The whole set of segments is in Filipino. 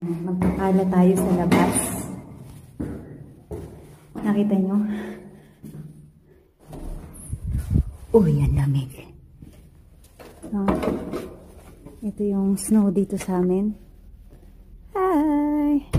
Magpakala tayo sa labas. Nakita nyo? Uy, ang lamig. Ito yung snow dito sa amin. Hi!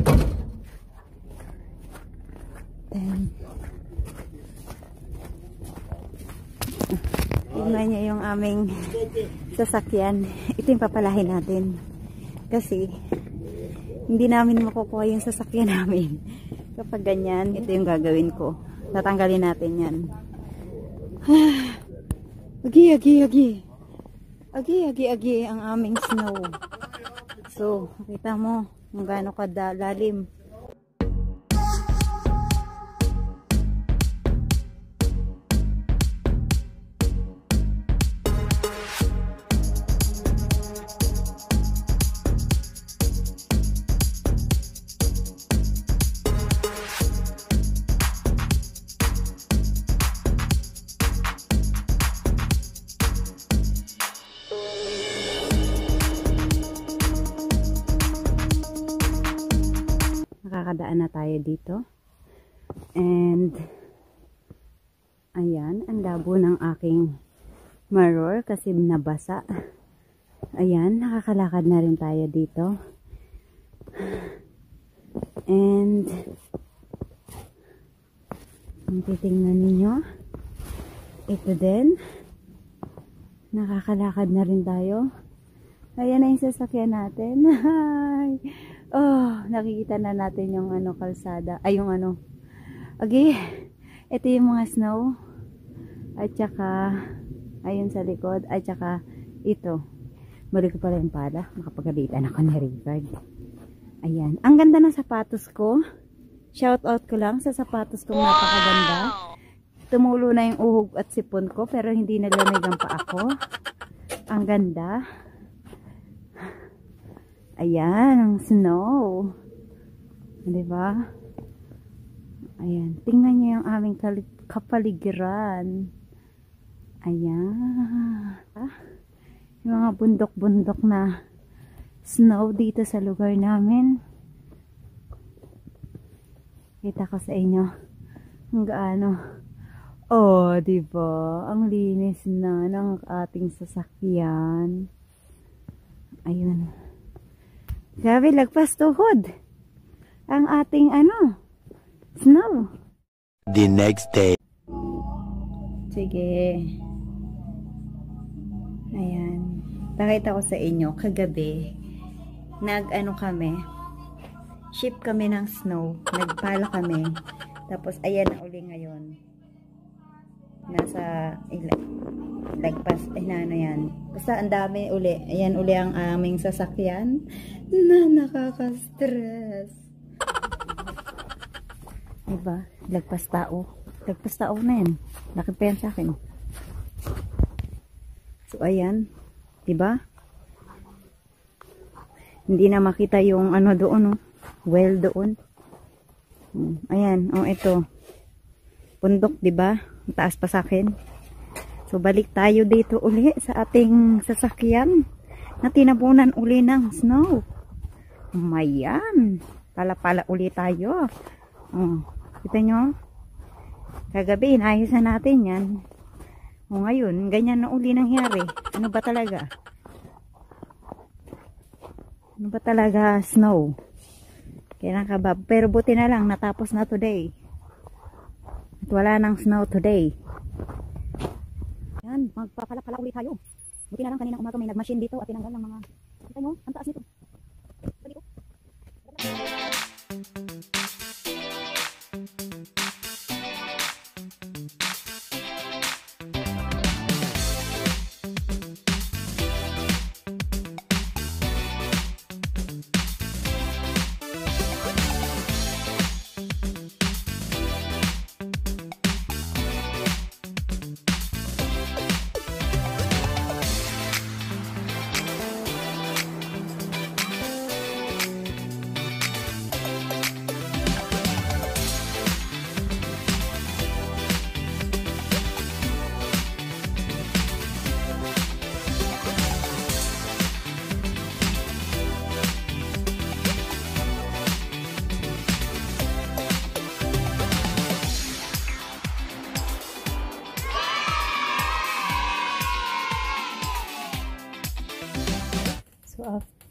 Tignan nyo yung aming sasakyan. Ito yung papalahin natin. Kasi hindi namin makukuha yung sasakyan namin. Kapag ganyan, ito yung gagawin ko. Tatanggalin natin yan. Agi ang aming snow. So, makita mo kung gaano kadalalim. Nakakadaan na tayo dito. And ayan, ang labo ng aking mirror kasi nabasa. Ayan, nakakalakad na rin tayo dito. And kung titingnan ninyo, ito din, nakakalakad na rin tayo. Ayan na yung sasakyan natin. Hi! Oh, nakikita na natin yung kalsada. Ay, yung Okay, ito yung mga snow. At saka, ayun sa likod. At saka, ito. Balik ko pala yung pala. Makapagalitan ako ni Richard. Ayan. Ang ganda ng sapatos ko. Shout out ko lang sa sapatos kong napakaganda. Tumulo na yung uhog at sipon ko. Pero hindi nalamigan pa ako. Ang ganda. Ayan, ang snow. Diba? Ayan. Tingnan niyo yung aming kapaligiran. Ayan. Yung mga bundok-bundok na snow dito sa lugar namin. Kita ko sa inyo kung gaano. Oh, diba? Ang linis na ng ating sasakyan. Ayun. Grabe, lagpas tuhod ang ating snow. The next day. Sige. Ayan. Pakita ko sa inyo, kagabi, kami, ship kami ng snow, nagpala kami, tapos ayan na uli ngayon. Nasa, lagpas, yan. Basta ang dami uli. Ayan uli ang aming sasakyan na nakaka-stress. Diba? Lagpas tao. Lagpas tao na yan. Laki pa yan sa akin. So, ayan. Diba? Hindi na makita yung doon, well doon. Ayan. Oh, ito. Pundok, diba? Taas pa sa akin. So, balik tayo dito uli sa ating sasakyan na tinabunan uli ng snow. Mayan. Pala-pala uli tayo. Oh, kita nyo? Kagabi, inayos na natin yan. O ngayon, ganyan na uli nangyari. Ano ba talaga? Ano ba talaga snow? Kailan ka ba? Pero buti na lang, natapos na today. At wala nang snow today. Yan, magpapala-pala ulit tayo. Buti na lang kanina umaga may nagmachine dito at tinanggal ng mga, kita nyo, ang taas nito. Balik ko.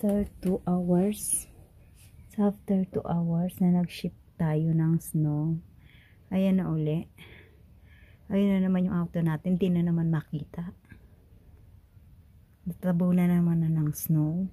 after 2 hours. So after 2 hours na nag-ship tayo ng snow. Ayan na uli. Ayun na naman yung auto natin. Hindi na naman makita. Natabo na naman na ng snow.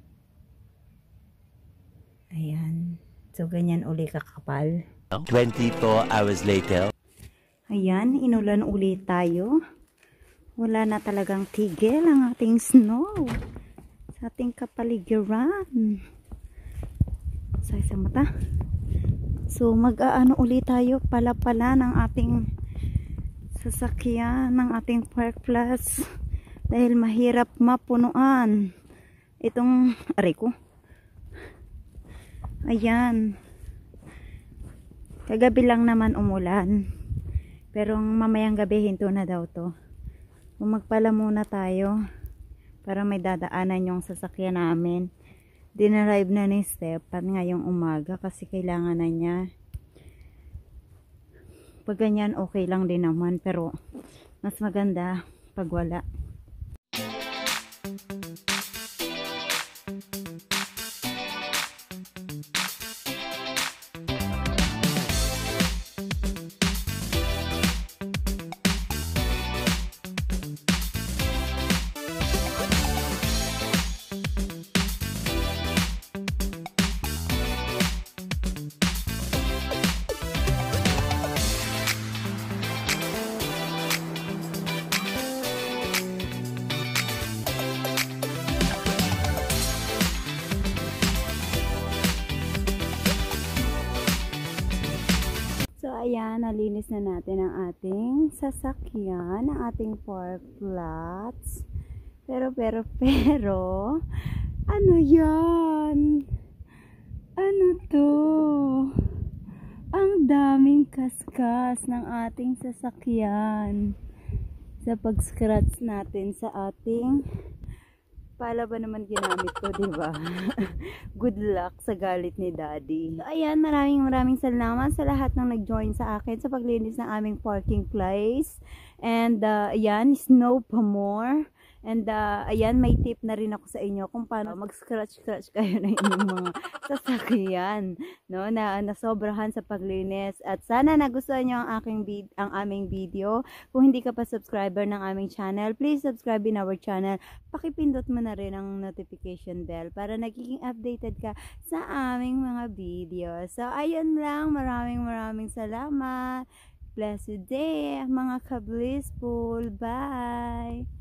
Ayan. So ganyan uli kakapal. 24 hours later. Ayan, inulan ulit tayo. Wala na talagang tigil ang ating snow sa ating kapaligiran. Sa isang mata. So mag-aano ulit tayo pala ng ating sasakyan, ng ating Park Plus. Dahil mahirap mapunuan itong aray ko. Ayan. Kagabi lang naman umulan. Pero mamayang gabi hinto na daw to. Magpala muna tayo para may dadaanan yung sasakyan namin. Dinarive na ni Stefan ngayong umaga kasi kailangan na niya. Pag ganyan okay lang din naman pero mas maganda pag wala. So ayan, nalinis na natin ang ating sasakyan, ang ating Park Plus. Pero, ano yan? Ano to? Ang daming kaskas ng ating sasakyan. Sa pag-scratch natin sa ating pala ba naman ginamit ko, diba? Good luck sa galit ni Daddy. So, ayan, maraming salamat sa lahat ng nag-join sa akin sa paglinis ng aming parking place. And, ayan, snow pa more. And, ayan, may tip na rin ako sa inyo kung paano mag-scratch kayo na inyong mga sasakyan, no? Na nasobrahan sa paglinis. At sana nagustuhan nyo ang aming video. Kung hindi ka pa subscriber ng aming channel, please subscribe in our channel. Pakipindot mo na rin ang notification bell para nagiging updated ka sa aming mga video. So, ayun lang. Maraming salamat. Blessed day, mga ka-blissful. Bye!